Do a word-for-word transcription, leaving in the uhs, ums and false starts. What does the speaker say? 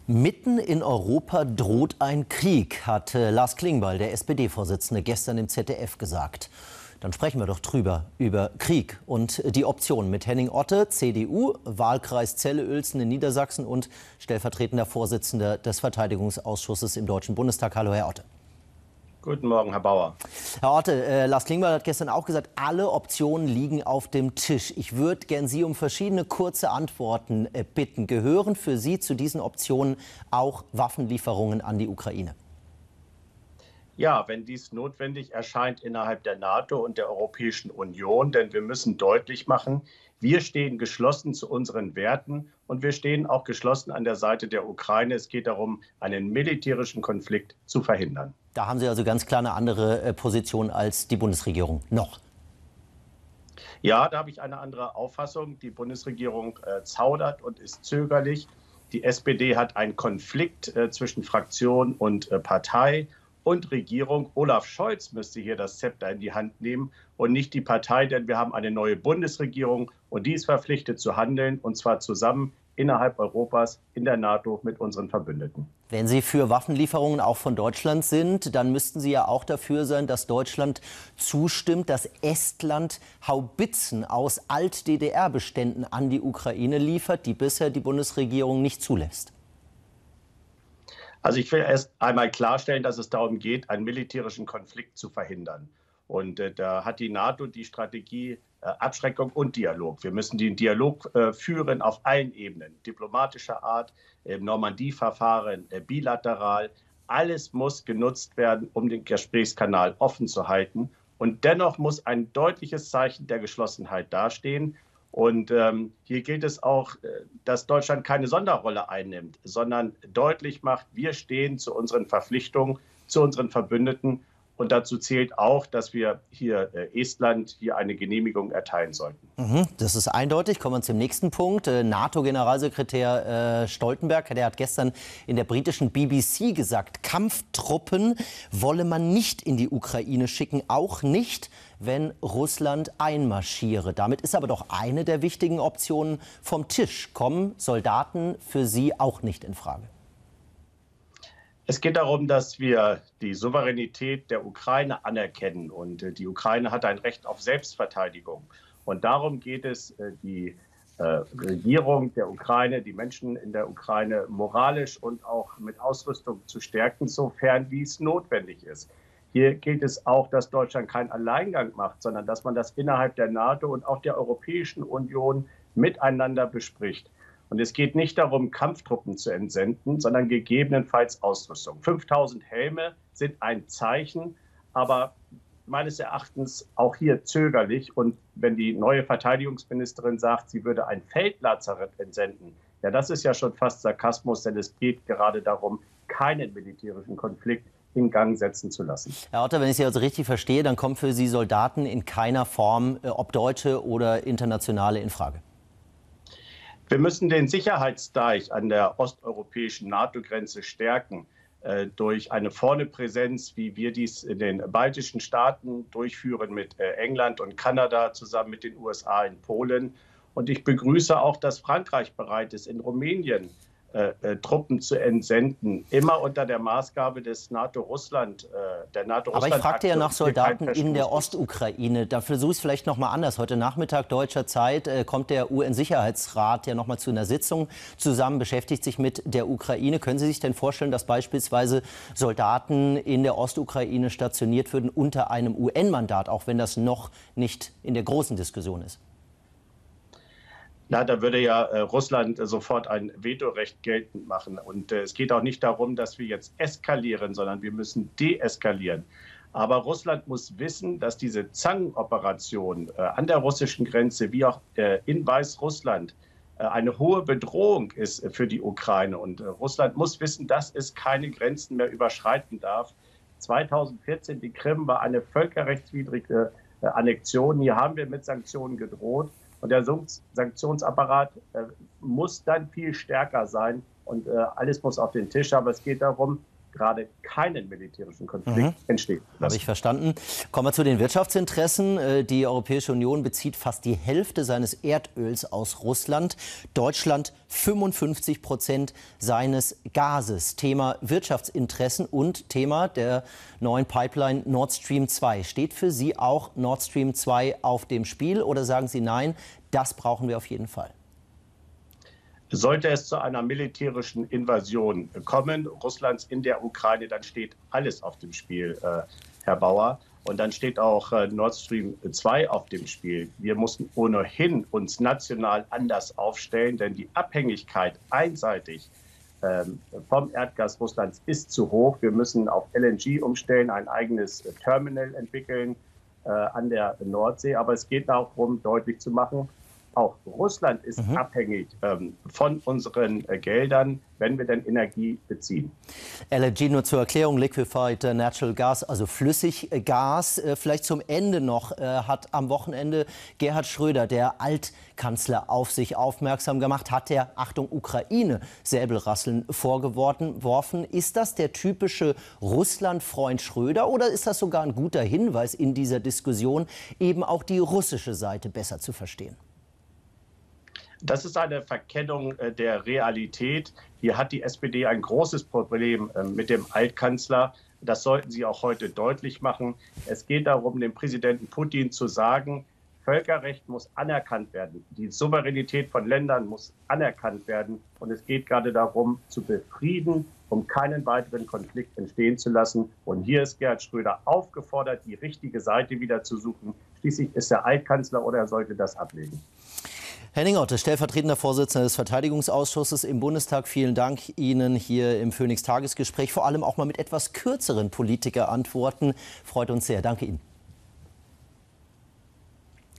Mitten in Europa droht ein Krieg, hat Lars Klingbeil, der S P D-Vorsitzende, gestern im Z D F gesagt. Dann sprechen wir doch drüber, über Krieg und die Optionen mit Henning Otte, C D U, Wahlkreis Celle-Uelzen in Niedersachsen und stellvertretender Vorsitzender des Verteidigungsausschusses im Deutschen Bundestag. Hallo, Herr Otte. Guten Morgen, Herr Bauer. Herr Otte, äh, Lars Klingbeil hat gestern auch gesagt, alle Optionen liegen auf dem Tisch. Ich würde gern Sie um verschiedene kurze Antworten äh, bitten. Gehören für Sie zu diesen Optionen auch Waffenlieferungen an die Ukraine? Ja, wenn dies notwendig erscheint innerhalb der NATO und der Europäischen Union, denn wir müssen deutlich machen, wir stehen geschlossen zu unseren Werten und wir stehen auch geschlossen an der Seite der Ukraine. Es geht darum, einen militärischen Konflikt zu verhindern. Da haben Sie also ganz klar eine andere äh, Position als die Bundesregierung noch. Ja, da habe ich eine andere Auffassung. Die Bundesregierung äh, zaudert und ist zögerlich. Die S P D hat einen Konflikt äh, zwischen Fraktion und äh, Partei und Regierung. Olaf Scholz müsste hier das Zepter in die Hand nehmen und nicht die Partei, denn wir haben eine neue Bundesregierung und die ist verpflichtet zu handeln, und zwar zusammen innerhalb Europas, in der NATO mit unseren Verbündeten. Wenn Sie für Waffenlieferungen auch von Deutschland sind, dann müssten Sie ja auch dafür sein, dass Deutschland zustimmt, dass Estland Haubitzen aus Alt-D D R-Beständen an die Ukraine liefert, die bisher die Bundesregierung nicht zulässt. Also ich will erst einmal klarstellen, dass es darum geht, einen militärischen Konflikt zu verhindern. Und äh, da hat die NATO die Strategie äh, Abschreckung und Dialog. Wir müssen den Dialog äh, führen auf allen Ebenen, diplomatischer Art, im Normandie-Verfahren, äh, bilateral. Alles muss genutzt werden, um den Gesprächskanal offen zu halten. Und dennoch muss ein deutliches Zeichen der Geschlossenheit dastehen. Und ähm, hier gilt es auch, dass Deutschland keine Sonderrolle einnimmt, sondern deutlich macht, wir stehen zu unseren Verpflichtungen, zu unseren Verbündeten. Und dazu zählt auch, dass wir hier äh, Estland hier eine Genehmigung erteilen sollten. Mhm, das ist eindeutig. Kommen wir zum nächsten Punkt. Äh, NATO-Generalsekretär äh, Stoltenberg, der hat gestern in der britischen B B C gesagt, Kampftruppen wolle man nicht in die Ukraine schicken, auch nicht, wenn Russland einmarschiere. Damit ist aber doch eine der wichtigen Optionen vom Tisch. Kommen Soldaten für Sie auch nicht in Frage? Es geht darum, dass wir die Souveränität der Ukraine anerkennen. Und die Ukraine hat ein Recht auf Selbstverteidigung. Und darum geht es, die äh, Regierung der Ukraine, die Menschen in der Ukraine moralisch und auch mit Ausrüstung zu stärken, sofern dies notwendig ist. Hier gilt es auch, dass Deutschland keinen Alleingang macht, sondern dass man das innerhalb der NATO und auch der Europäischen Union miteinander bespricht. Und es geht nicht darum, Kampftruppen zu entsenden, sondern gegebenenfalls Ausrüstung. fünftausend Helme sind ein Zeichen, aber meines Erachtens auch hier zögerlich. Und wenn die neue Verteidigungsministerin sagt, sie würde ein Feldlazarett entsenden, ja, das ist ja schon fast Sarkasmus, denn es geht gerade darum, keinen militärischen Konflikt in Gang setzen zu lassen. Herr Otte, wenn ich Sie also richtig verstehe, dann kommen für Sie Soldaten in keiner Form, ob deutsche oder internationale, in Frage. Wir müssen den Sicherheitsdeich an der osteuropäischen NATO-Grenze stärken äh, durch eine vorne Präsenz, wie wir dies in den baltischen Staaten durchführen mit äh, England und Kanada zusammen mit den U S A in Polen. Und ich begrüße auch, dass Frankreich bereit ist, in Rumänien äh, äh, Truppen zu entsenden, immer unter der Maßgabe des NATO-Russland, äh, der NATO-Russland. Aber ich fragte ja nach Soldaten in der Ostukraine. Da versuche ich es vielleicht noch mal anders. Heute Nachmittag deutscher Zeit äh, kommt der U N-Sicherheitsrat ja noch mal zu einer Sitzung zusammen, beschäftigt sich mit der Ukraine. Können Sie sich denn vorstellen, dass beispielsweise Soldaten in der Ostukraine stationiert würden unter einem U N-Mandat, auch wenn das noch nicht in der großen Diskussion ist? Na, da würde ja äh, Russland äh, sofort ein Vetorecht geltend machen. Und äh, es geht auch nicht darum, dass wir jetzt eskalieren, sondern wir müssen deeskalieren. Aber Russland muss wissen, dass diese Zangenoperation äh, an der russischen Grenze wie auch äh, in Weißrussland äh, eine hohe Bedrohung ist äh, für die Ukraine. Und äh, Russland muss wissen, dass es keine Grenzen mehr überschreiten darf. zweitausendvierzehn, die Krim war eine völkerrechtswidrige äh, Annexion. Hier haben wir mit Sanktionen gedroht. Und der Sanktionsapparat äh, muss dann viel stärker sein und äh, alles muss auf den Tisch. Aber es geht darum, gerade keinen militärischen Konflikt mhm. entstehen lassen. Habe ich verstanden. Kommen wir zu den Wirtschaftsinteressen. Die Europäische Union bezieht fast die Hälfte seines Erdöls aus Russland. Deutschland fünfundfünfzig Prozent seines Gases. Thema Wirtschaftsinteressen und Thema der neuen Pipeline Nord Stream zwei. Steht für Sie auch Nord Stream zwei auf dem Spiel oder sagen Sie nein, das brauchen wir auf jeden Fall? Sollte es zu einer militärischen Invasion kommen, Russlands in der Ukraine, dann steht alles auf dem Spiel, äh, Herr Bauer. Und dann steht auch äh, Nord Stream zwei auf dem Spiel. Wir mussten ohnehin uns national anders aufstellen, denn die Abhängigkeit einseitig ähm, vom Erdgas Russlands ist zu hoch. Wir müssen auf L N G umstellen, ein eigenes äh, Terminal entwickeln äh, an der Nordsee. Aber es geht auch darum, deutlich zu machen, auch Russland ist mhm. abhängig ähm, von unseren äh, Geldern, wenn wir denn Energie beziehen. L N G nur zur Erklärung, Liquefied Natural Gas, also Flüssiggas. Äh, vielleicht zum Ende noch, äh, hat am Wochenende Gerhard Schröder, der Altkanzler, auf sich aufmerksam gemacht, hat der, Achtung, Ukraine Säbelrasseln vorgeworfen. Ist das der typische Russland-Freund Schröder oder ist das sogar ein guter Hinweis in dieser Diskussion, eben auch die russische Seite besser zu verstehen? Das ist eine Verkennung der Realität. Hier hat die S P D ein großes Problem mit dem Altkanzler. Das sollten Sie auch heute deutlich machen. Es geht darum, dem Präsidenten Putin zu sagen, Völkerrecht muss anerkannt werden. Die Souveränität von Ländern muss anerkannt werden. Und es geht gerade darum, zu befrieden, um keinen weiteren Konflikt entstehen zu lassen. Und hier ist Gerhard Schröder aufgefordert, die richtige Seite wieder zu suchen. Schließlich ist er Altkanzler oder er sollte das ablegen. Henning Otte, stellvertretender Vorsitzender des Verteidigungsausschusses im Bundestag. Vielen Dank Ihnen hier im Phoenix Tagesgespräch. Vor allem auch mal mit etwas kürzeren Politikerantworten. Freut uns sehr. Danke Ihnen.